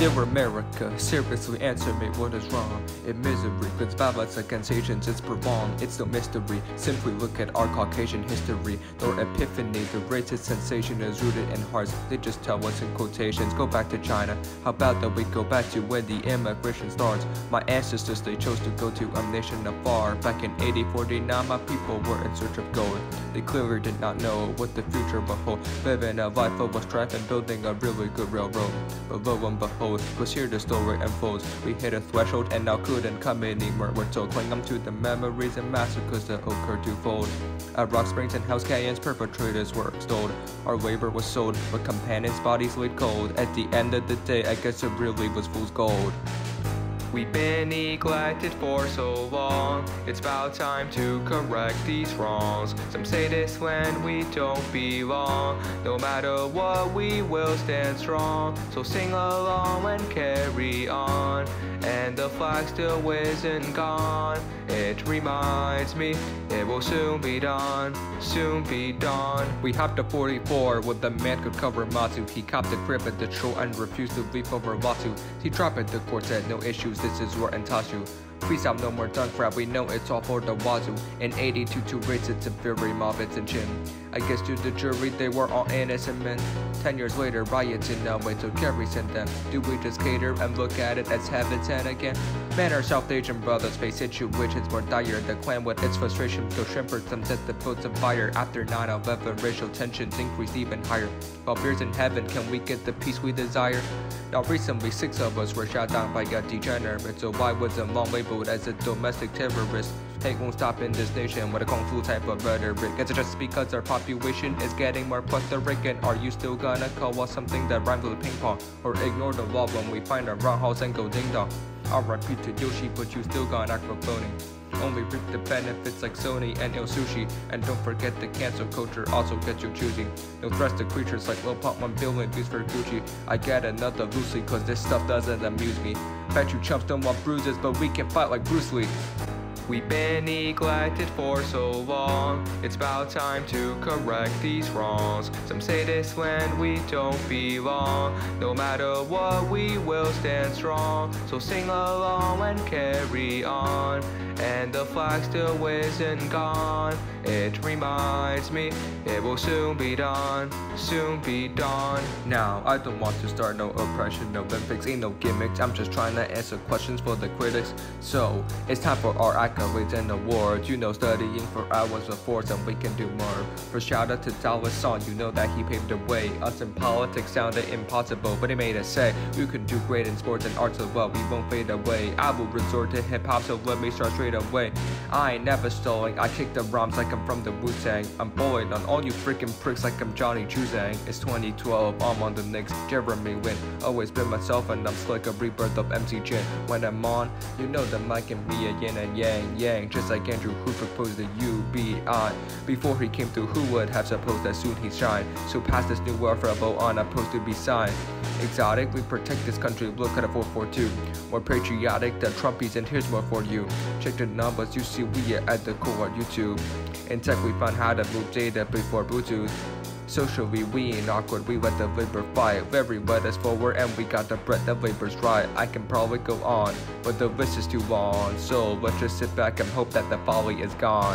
Dear America, seriously answer me what is wrong. In misery, cause violence against Asians is prolonged. It's no mystery, simply look at our Caucasian history. Their epiphany, the racist sensation is rooted in hearts. They just tell us in quotations, go back to China. How about that we go back to when the immigration starts? My ancestors, they chose to go to a nation afar. Back in 8049, my people were in search of gold. They clearly did not know what the future would hold. Living a life full of strife and building a really good railroad. But lo and behold, cause here the story unfolds. We hit a threshold and now couldn't come anymore. We're told cling on to the memories and massacres that occurred twofold. At Rock Springs and House Canyons, perpetrators were extolled. Our labor was sold, but companions' bodies laid cold. At the end of the day, I guess it really was fool's gold. We've been neglected for so long. It's about time to correct these wrongs. Some say this when we don't belong. No matter what, we will stand strong. So sing along and carry on. And the flag still isn't gone. It reminds me it will soon be done. Soon be done. We hopped a 44 with the man could cover Matsu. He copped the crib at the shore and refused to leave over Latu. He dropped at the court, said no issues, this is your Antashu. Please stop, no more dunk crap, we know it's all for the wazoo. In 82 to rates, it's a very mob, it's in chin. I guess to the jury, they were all innocent men. 10 years later, riots in LA took every sent them. Do we just cater and look at it as heaven sent again? Man, our South Asian brothers face situations more dire. The clan with its frustration killed shrimpers, some set the boats on fire. After 9/11, racial tensions increased even higher. While fears in heaven, can we get the peace we desire? Now recently, 6 of us were shot down by a degenerate. So why wasn't Long labeled as a domestic terrorist? Hate won't stop in this nation with a kung fu type of rhetoric. Is it just because our population is getting more plethoric? And are you still gonna call us something that rhymes with ping pong? Or ignore the law when we find a wrong house and go ding dong? RIP to Yoshi, but you still got act for phony. Only reap the benefits like Sony and Il Sushi. And don't forget the cancel culture also gets you choosy. No threats to creatures like Lil Pump 1 billion views for Gucci. I get another loosely cause this stuff doesn't amuse me. Bet you chumps don't want bruises, but we can fight like Bruce Lee. We've been neglected for so long. It's about time to correct these wrongs. Some say this when we don't belong. No matter what, we will stand strong. So sing along and carry on. And the flag still isn't gone. It reminds me it will soon be done. Soon be done. Now, I don't want to start no oppression, no Olympics, ain't no gimmicks. I'm just trying to answer questions for the critics. So, it's time for our accolades and awards. You know, studying for hours before, so we can do more. For shout out to Dallas Song, you know that he paved the way. Us in politics sounded impossible, but he made us say we can do great in sports and arts as well. We won't fade away. I will resort to hip hop, so let me start straight away. I ain't never stalling, I kick the rhymes like I'm from the Wu-Tang. I'm bullying on all you freaking pricks like I'm Johnny Chuzang. It's 2012, I'm on the Knicks, Jeremy Win. Always been myself and I'm slick, a rebirth of MC Jin. When I'm on, you know the mic can be a yin and yang. Just like Andrew who proposed the UBI. Before he came through, who would have supposed that soon he'd shine? So pass this new welfare vote on a post to be signed. Exotic, we protect this country, look at a 442. More patriotic than Trumpies, and here's more for you. Check the numbers, you see we are at the core on YouTube. In tech we found how to move data before Bluetooth. Socially we ain't awkward, we let the labor fight. Very led us forward and we got the breath, the labor's right. I can probably go on, but the list is too long. So let's just sit back and hope that the folly is gone.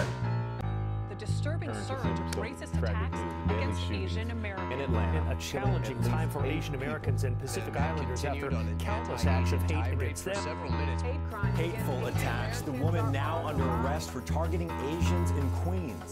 The disturbing surge of racist attacks against Asian Americans. In Atlanta, a challenging time for Asian Americans and Pacific Islanders after countless acts of hate against them. Hateful attacks. The woman now under arrest for targeting Asians in Queens.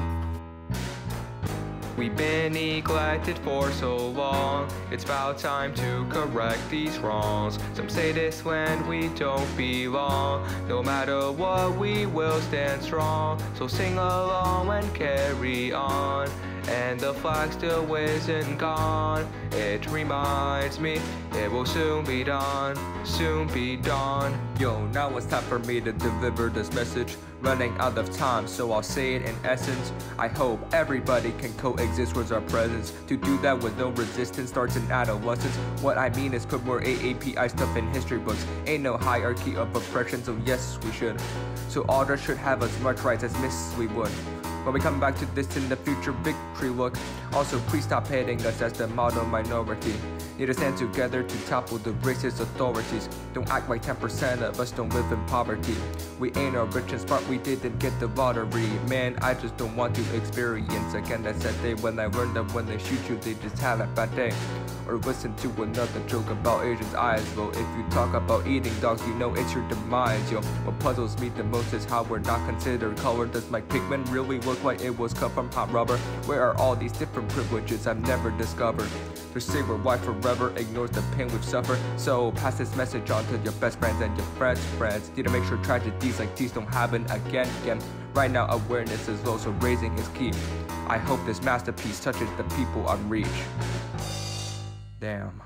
We've been neglected for so long. It's about time to correct these wrongs. Some say this when we don't belong. No matter what, we will stand strong. So sing along and carry on. And the flag still isn't gone. It reminds me it will soon be done. Soon be done. Yo, now it's time for me to deliver this message. Running out of time, so I'll say it in essence. I hope everybody can coexist with our presence. To do that with no resistance starts in adolescence. What I mean is put more AAPI stuff in history books. Ain't no hierarchy of oppression, so yes, we should. So others should have as much rights as Miss we would. When we come back to this in the future victory look. Also, please stop hating us as the model minority. Need to stand together to topple the racist authorities. Don't act like 10% of us don't live in poverty. We ain't all rich and smart, we didn't get the lottery. Man, I just don't want to experience again that sad day when I learned that when they shoot you, they just had a bad day. Or listen to another joke about Asians' eyes. Well, if you talk about eating dogs, you know it's your demise, yo. What puzzles me the most is how we're not considered color. Does my pigment really look like it was cut from hot rubber? Where are all these different privileges I've never discovered? To say we're white forever ignores the pain we've suffered. So pass this message on to your best friends and your friends' friends. Need to make sure tragedies like these don't happen again. Right now awareness is low, so raising is key. I hope this masterpiece touches the people on reach. Damn.